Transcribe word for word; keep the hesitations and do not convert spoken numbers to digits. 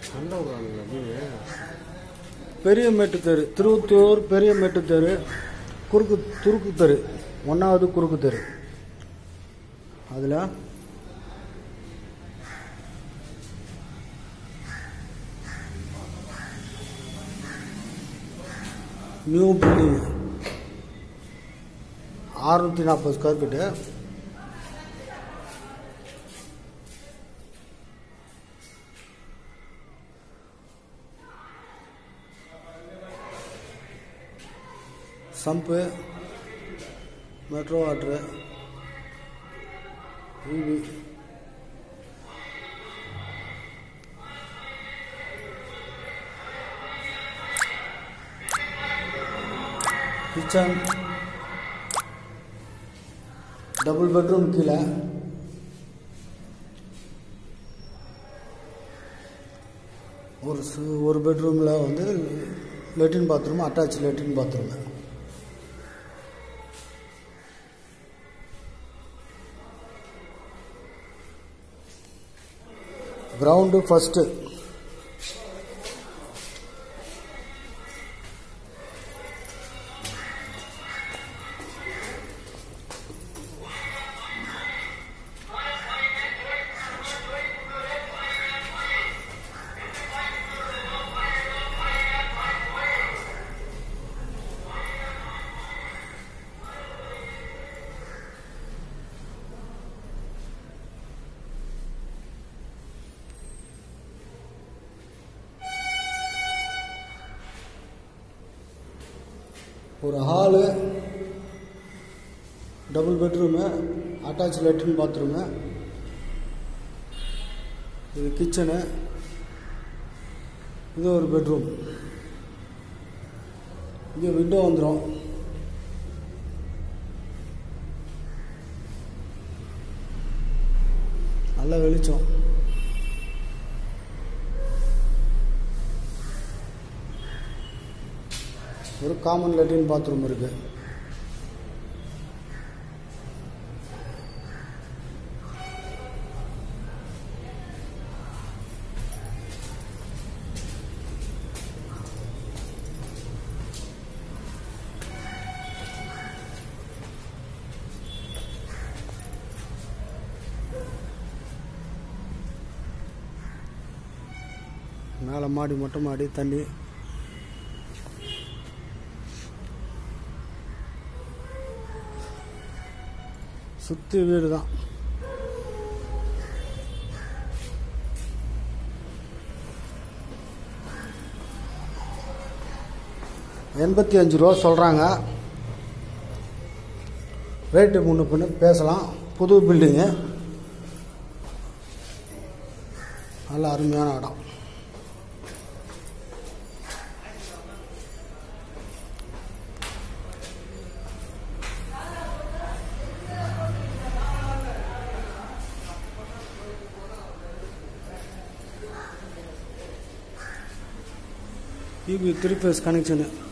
பெரிய மேட்டு தெரு, திருவத்தூர் பெரிய மேட்டு தெரு, குறுக்கு துருக்கு தெரு, ஒன்றாவது குறுக்கு தெரு. அதில் நியூ பில்டிங் அறுநூற்றி நாற்பது ஸ்கொயர் ஃபீட்டு. சம்பு, மெட்ரோ வாட்ரு, ஈவி, கிச்சன், டபுள் பெட்ரூம் கீழே, ஒரு ஒரு பெட்ரூமில் வந்து latrine bathroom, attach latrine bathroom. Ground first. ஒரு hall, double bedroom, attach latrine bathroom. இது கிச்சனு, இது ஒரு பெட்ரூம். இங்கே விண்டோ வந்துடும். நல்ல வெளிச்சம். ஒரு காமன் லெட்டின் பாத்ரூம் இருக்கு. மேலே மாடி, மொட்டை மாடி, தண்ணி. சுற்றி வீடு தான். எண்பத்தி அஞ்சு ரூபா சொல்கிறாங்க. ரேட்டு முன்ன பின்ன பேசலாம். புது பில்டிங்கு, நல்ல அருமையான இடம். EB three phase connection.